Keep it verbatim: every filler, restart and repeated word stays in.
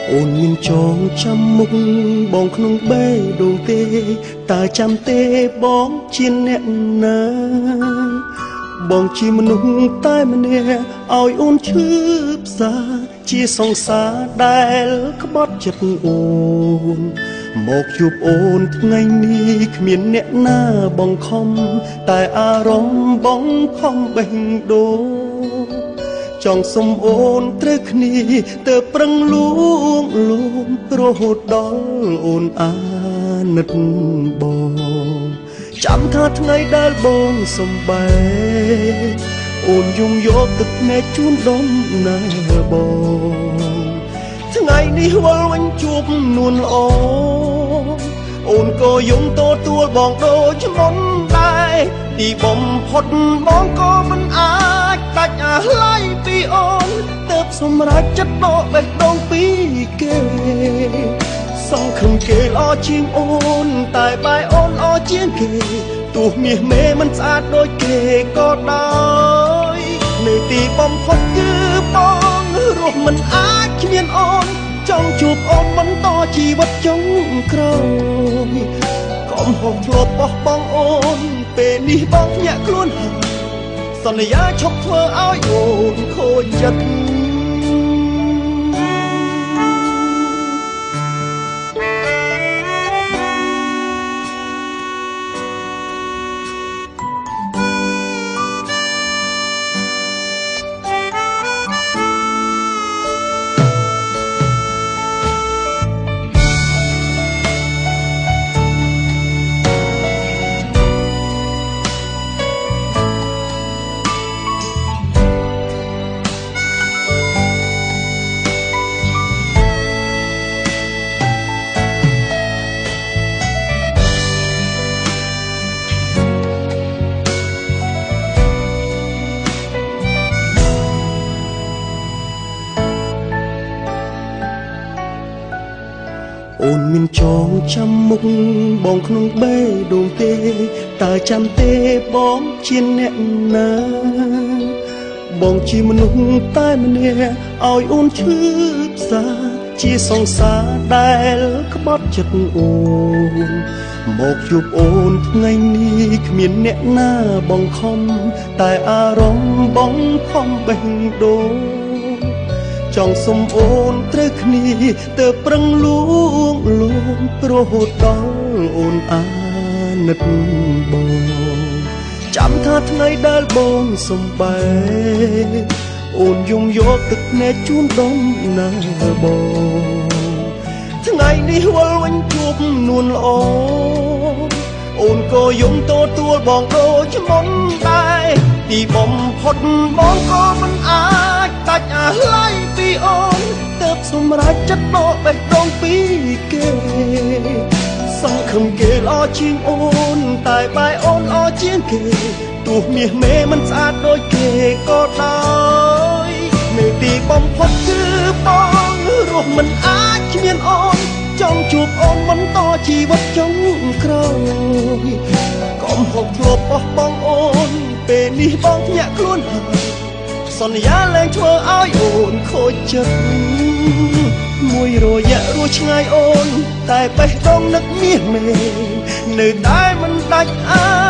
អូនមានចងចាំមុខបងក្នុងបេះដូងទេតើចាំទេបងជាអ្នកណាបងជាមនុស្សតែម្នាក់ឲ្យអូនឈឺផ្សាជាសង្សារដែលក្បត់ចិត្តអូនមកជួបអូនថ្ងៃនេះគ្មានអ្នកណាបងខំតែអារម្មណ៍បងខំបេះដូងចង់សុំអូនត្រូវគ្នាទៅប្រឹងលួងលួងរហូតដល់អូនអាណិតបងចាំថាថ្ងៃដែលបងសំបែអូនយំយកទឹកភ្នែកជូនដុំណែបងថ្ងៃនេះវល់វិញជួបនួនល្អអូនក៏យំទទួលបងដូចមុនដែរទីបំផុតបងក៏មិនអាចដាច់អាឡ័យពីអូនទើបសម្រេចចិត្តដកបេះដូងពីគេសង្ឃឹមគេល្អជាងអូនតែបែរអូនល្អជាងគេទោះមាសមេមិនស្អាតដូចគេក៏ដោយនៅទីបំផុតគឺបងរស់មិនអាចគ្មានអូនចង់ជួបអូនបន្តជីវិតចុងក្រោយកុំហោះធ្លាប់បោះបង់អូនពេលនេះបងភ្ញាក់ខ្លួនហើយសន្យាឈប់ធ្វើឲ្យអូនខូចចិត្តអូនមានចងចាំមុខបងក្នុងបេះដូងទេតើចាំទេបងជាអ្នកណាបងជាមនុស្សតែម្នាក់ឲ្យអូនឈឺផ្សាជាសង្សារដែលក្បត់ចិត្តអូនមកជួបអូនថ្ងៃនេះគ្មានអ្នកណាបងខំតែអារម្មណ៍បងខំបេះដូងចង់សុំអូនត្រូវគ្នាទៅប្រឹងលួងលួងរហូតដល់អូនអាណិតបងចាំថាថ្ងៃដែលបងសំបែអូនយំយកទឹកភ្នែកជូនដុំណែបងថ្ងៃនេះវល់វិញជួបនួនល្អអូនក៏យំទទួលបងដូចមុនដែរទីបំផុតបងក៏មិនអាចដាច់អាឡ័យពីអូនទើបសម្រេចចិត្តដកបេះដូងពីគេសង្ឃឹមគេល្អជាងអូនតែបែរអូនល្អជាងគេទោះមាសមេមិនស្អាតដូចគេក៏ដោយនៅទីបំផុតគឺបងរស់មិនអាចគ្មានអូនចង់ជួបអូនបន្តជីវិតចុងក្រោយកុំហូបធ្លាប់បោះបង់អូនពេលនេះបងភ្ញាក់ខ្លួនហើយសន្យាលែងធ្វើឲ្យអូនខូចចិត្តមួយរយៈរស់ឆ្ងាយអូនតែបេះដូងនឹកមាសមេនៅតែមិនដាច់អា